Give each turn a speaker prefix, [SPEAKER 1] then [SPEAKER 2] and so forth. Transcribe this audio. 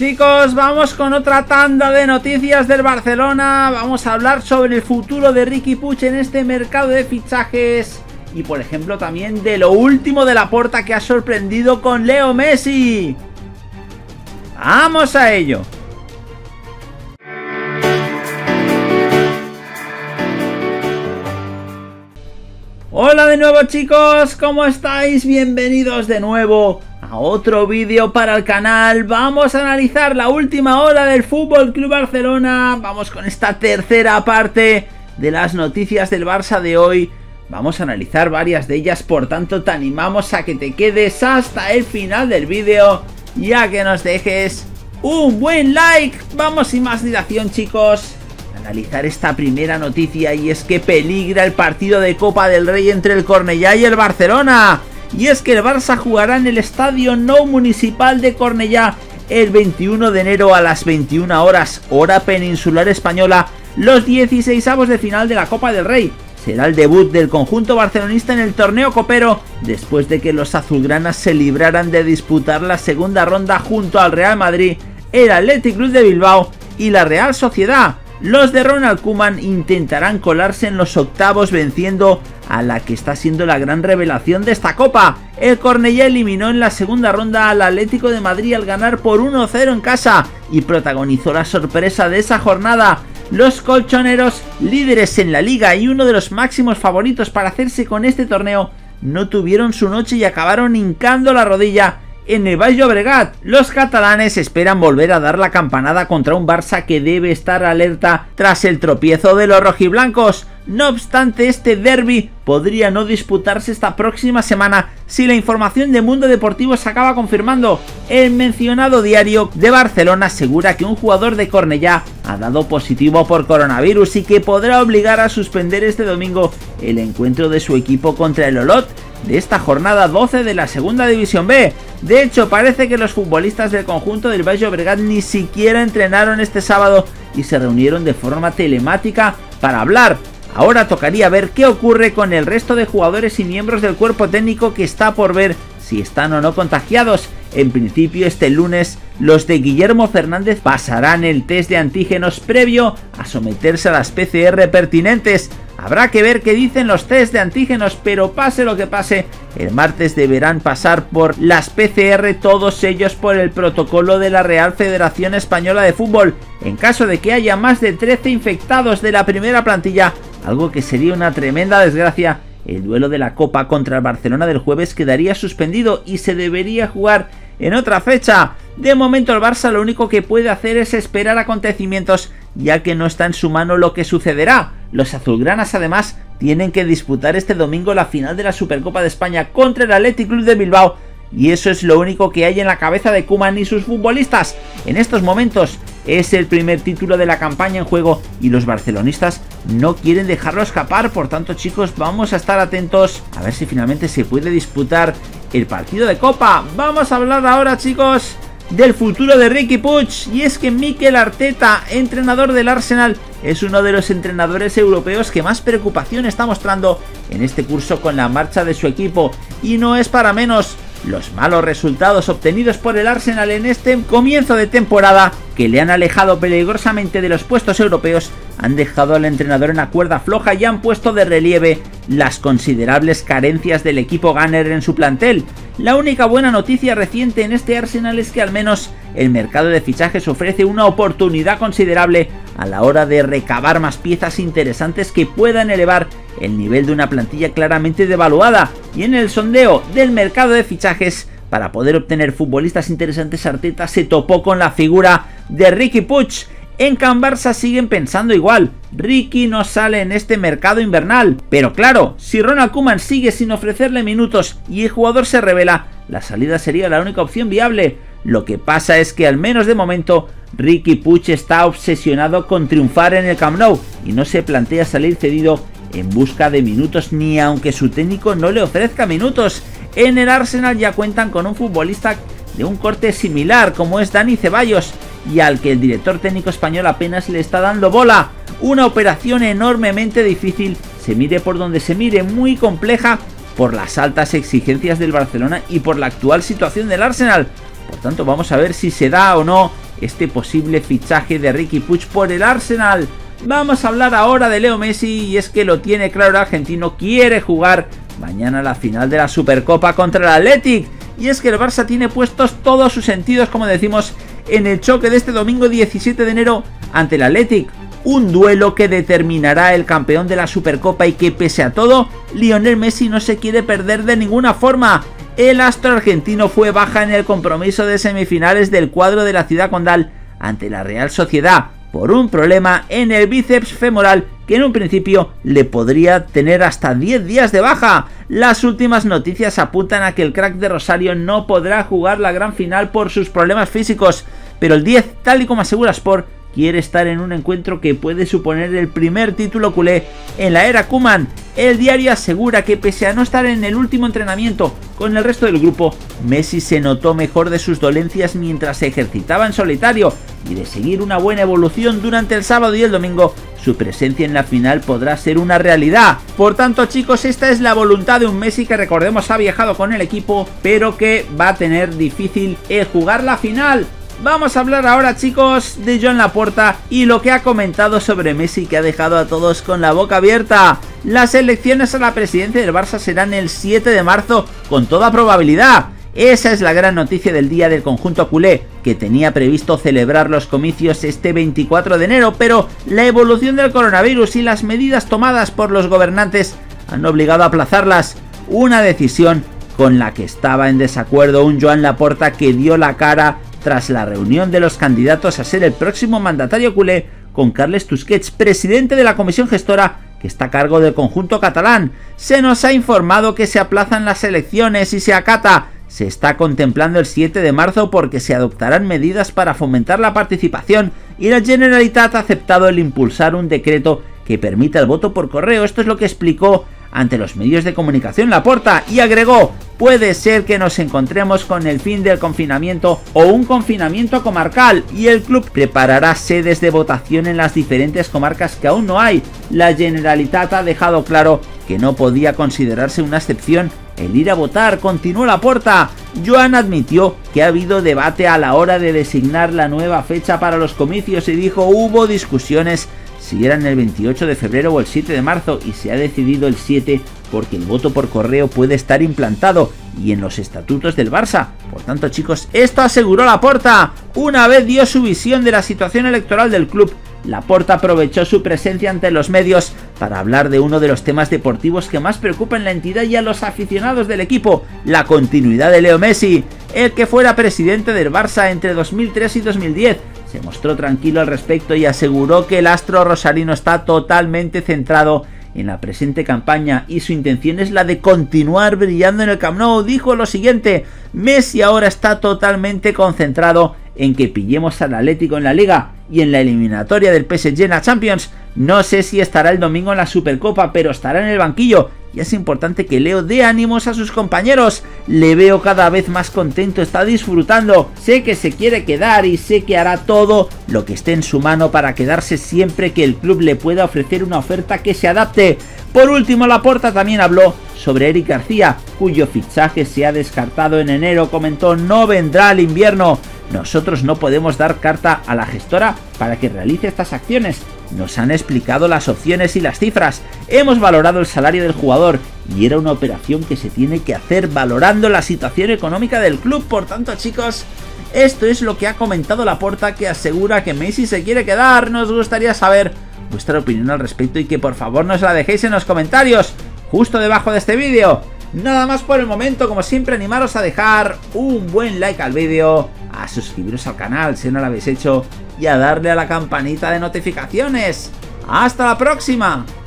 [SPEAKER 1] Chicos, vamos con otra tanda de noticias del Barcelona. Vamos a hablar sobre el futuro de Riqui Puig en este mercado de fichajes. Y por ejemplo también de lo último de Laporta, que ha sorprendido con Leo Messi. ¡Vamos a ello! Hola de nuevo, chicos, ¿cómo estáis? Bienvenidos de nuevo a otro vídeo para el canal. Vamos a analizar la última hora del Fútbol Club Barcelona. Vamos con esta tercera parte de las noticias del Barça de hoy. Vamos a analizar varias de ellas, por tanto te animamos a que te quedes hasta el final del vídeo y a que nos dejes un buen like. Vamos sin más dilación, chicos, analizar esta primera noticia, y es que peligra el partido de Copa del Rey entre el Cornellá y el Barcelona. Y es que el Barça jugará en el Estadio Nou Municipal de Cornellá el 21 de enero a las 21 horas, hora peninsular española, los 16avos de final de la Copa del Rey. Será el debut del conjunto barcelonista en el torneo copero, después de que los azulgranas se libraran de disputar la segunda ronda junto al Real Madrid, el Athletic Club de Bilbao y la Real Sociedad. Los de Ronald Koeman intentarán colarse en los octavos venciendo a la que está siendo la gran revelación de esta copa. El Cornellá eliminó en la segunda ronda al Atlético de Madrid al ganar por 1-0 en casa y protagonizó la sorpresa de esa jornada. Los colchoneros, líderes en la liga y uno de los máximos favoritos para hacerse con este torneo, no tuvieron su noche y acabaron hincando la rodilla en el Baix Llobregat. Los catalanes esperan volver a dar la campanada contra un Barça que debe estar alerta tras el tropiezo de los rojiblancos. No obstante, este derbi podría no disputarse esta próxima semana si la información de Mundo Deportivo se acaba confirmando. El mencionado diario de Barcelona asegura que un jugador de Cornellá ha dado positivo por coronavirus y que podrá obligar a suspender este domingo el encuentro de su equipo contra el Olot de esta jornada 12 de la segunda división B. De hecho, parece que los futbolistas del conjunto del Baix Llobregat ni siquiera entrenaron este sábado y se reunieron de forma telemática para hablar. Ahora tocaría ver qué ocurre con el resto de jugadores y miembros del cuerpo técnico, que está por ver si están o no contagiados. En principio, este lunes los de Guillermo Fernández pasarán el test de antígenos previo a someterse a las PCR pertinentes. Habrá que ver qué dicen los test de antígenos, pero pase lo que pase, el martes deberán pasar por las PCR todos ellos por el protocolo de la Real Federación Española de Fútbol. En caso de que haya más de 13 infectados de la primera plantilla, algo que sería una tremenda desgracia, el duelo de la Copa contra el Barcelona del jueves quedaría suspendido y se debería jugar en otra fecha. De momento el Barça lo único que puede hacer es esperar acontecimientos, ya que no está en su mano lo que sucederá. Los azulgranas además tienen que disputar este domingo la final de la Supercopa de España contra el Athletic Club de Bilbao, y eso es lo único que hay en la cabeza de Koeman y sus futbolistas. En estos momentos es el primer título de la campaña en juego y los barcelonistas no quieren dejarlo escapar. Por tanto, chicos, vamos a estar atentos a ver si finalmente se puede disputar el partido de Copa. Vamos a hablar ahora, chicos, del futuro de Riqui Puig, y es que Mikel Arteta, entrenador del Arsenal, es uno de los entrenadores europeos que más preocupación está mostrando en este curso con la marcha de su equipo, y no es para menos. Los malos resultados obtenidos por el Arsenal en este comienzo de temporada, que le han alejado peligrosamente de los puestos europeos, han dejado al entrenador en la cuerda floja y han puesto de relieve las considerables carencias del equipo Gunner en su plantel. La única buena noticia reciente en este Arsenal es que al menos el mercado de fichajes ofrece una oportunidad considerable a la hora de recabar más piezas interesantes que puedan elevar el nivel de una plantilla claramente devaluada. Y en el sondeo del mercado de fichajes para poder obtener futbolistas interesantes, Arteta se topó con la figura de Riqui Puig. En Can Barça siguen pensando igual. Riqui no sale en este mercado invernal. Pero claro, si Ronald Koeman sigue sin ofrecerle minutos y el jugador se revela, la salida sería la única opción viable. Lo que pasa es que al menos de momento Riqui Puig está obsesionado con triunfar en el Camp Nou y no se plantea salir cedido en busca de minutos, ni aunque su técnico no le ofrezca minutos. En el Arsenal ya cuentan con un futbolista de un corte similar como es Dani Ceballos, y al que el director técnico español apenas le está dando bola. Una operación enormemente difícil, se mire por donde se mire, muy compleja por las altas exigencias del Barcelona y por la actual situación del Arsenal. Por tanto, vamos a ver si se da o no este posible fichaje de Riqui Puig por el Arsenal. Vamos a hablar ahora de Leo Messi, y es que lo tiene claro, el argentino quiere jugar mañana la final de la Supercopa contra el Athletic, y es que el Barça tiene puestos todos sus sentidos, como decimos, en el choque de este domingo 17 de enero ante el Athletic, un duelo que determinará el campeón de la Supercopa y que, pese a todo, Lionel Messi no se quiere perder de ninguna forma. El astro argentino fue baja en el compromiso de semifinales del cuadro de la Ciudad Condal ante la Real Sociedad por un problema en el bíceps femoral que en un principio le podría tener hasta 10 días de baja. Las últimas noticias apuntan a que el crack de Rosario no podrá jugar la gran final por sus problemas físicos, pero el 10, tal y como asegura Sport, quiere estar en un encuentro que puede suponer el primer título culé en la era Koeman. El diario asegura que, pese a no estar en el último entrenamiento con el resto del grupo, Messi se notó mejor de sus dolencias mientras se ejercitaba en solitario, y de seguir una buena evolución durante el sábado y el domingo, su presencia en la final podrá ser una realidad. Por tanto, chicos, esta es la voluntad de un Messi que, recordemos, ha viajado con el equipo, pero que va a tener difícil el jugar la final. Vamos a hablar ahora, chicos, de Joan Laporta y lo que ha comentado sobre Messi, que ha dejado a todos con la boca abierta. Las elecciones a la presidencia del Barça serán el 7 de marzo con toda probabilidad. Esa es la gran noticia del día del conjunto culé, que tenía previsto celebrar los comicios este 24 de enero, pero la evolución del coronavirus y las medidas tomadas por los gobernantes han obligado a aplazarlas. Una decisión con la que estaba en desacuerdo un Joan Laporta que dio la cara tras la reunión de los candidatos a ser el próximo mandatario culé con Carles Tusquets, presidente de la comisión gestora que está a cargo del conjunto catalán. Se nos ha informado que se aplazan las elecciones y se acata. Se está contemplando el 7 de marzo porque se adoptarán medidas para fomentar la participación, y la Generalitat ha aceptado el impulsar un decreto que permita el voto por correo. Esto es lo que explicó ante los medios de comunicación Laporta, y agregó: puede ser que nos encontremos con el fin del confinamiento o un confinamiento comarcal, y el club preparará sedes de votación en las diferentes comarcas que aún no hay. La Generalitat ha dejado claro que no podía considerarse una excepción el ir a votar, continuó Laporta. Joan admitió que ha habido debate a la hora de designar la nueva fecha para los comicios y dijo: hubo discusiones si eran el 28 de febrero o el 7 de marzo, y se ha decidido el 7 porque el voto por correo puede estar implantado y en los estatutos del Barça. Por tanto, chicos, esto aseguró Laporta. Una vez dio su visión de la situación electoral del club, Laporta aprovechó su presencia ante los medios para hablar de uno de los temas deportivos que más preocupan la entidad y a los aficionados del equipo: la continuidad de Leo Messi. El que fuera presidente del Barça entre 2003 y 2010 se mostró tranquilo al respecto y aseguró que el astro rosarino está totalmente centrado en la presente campaña y su intención es la de continuar brillando en el Camp Nou. Dijo lo siguiente: Messi ahora está totalmente concentrado en que pillemos al Atlético en la Liga y en la eliminatoria del PSG en la Champions. No sé si estará el domingo en la Supercopa, pero estará en el banquillo, y es importante que Leo dé ánimos a sus compañeros. Le veo cada vez más contento, está disfrutando, sé que se quiere quedar y sé que hará todo lo que esté en su mano para quedarse siempre que el club le pueda ofrecer una oferta que se adapte. Por último, Laporta también habló sobre Eric García, cuyo fichaje se ha descartado en enero. Comentó: no vendrá al invierno. Nosotros no podemos dar carta a la gestora para que realice estas acciones. Nos han explicado las opciones y las cifras. Hemos valorado el salario del jugador y era una operación que se tiene que hacer valorando la situación económica del club. Por tanto, chicos, esto es lo que ha comentado Laporta, que asegura que Messi se quiere quedar. Nos gustaría saber vuestra opinión al respecto y que por favor nos la dejéis en los comentarios justo debajo de este vídeo. Nada más por el momento, como siempre, animaros a dejar un buen like al vídeo, a suscribiros al canal si no lo habéis hecho y a darle a la campanita de notificaciones. ¡Hasta la próxima!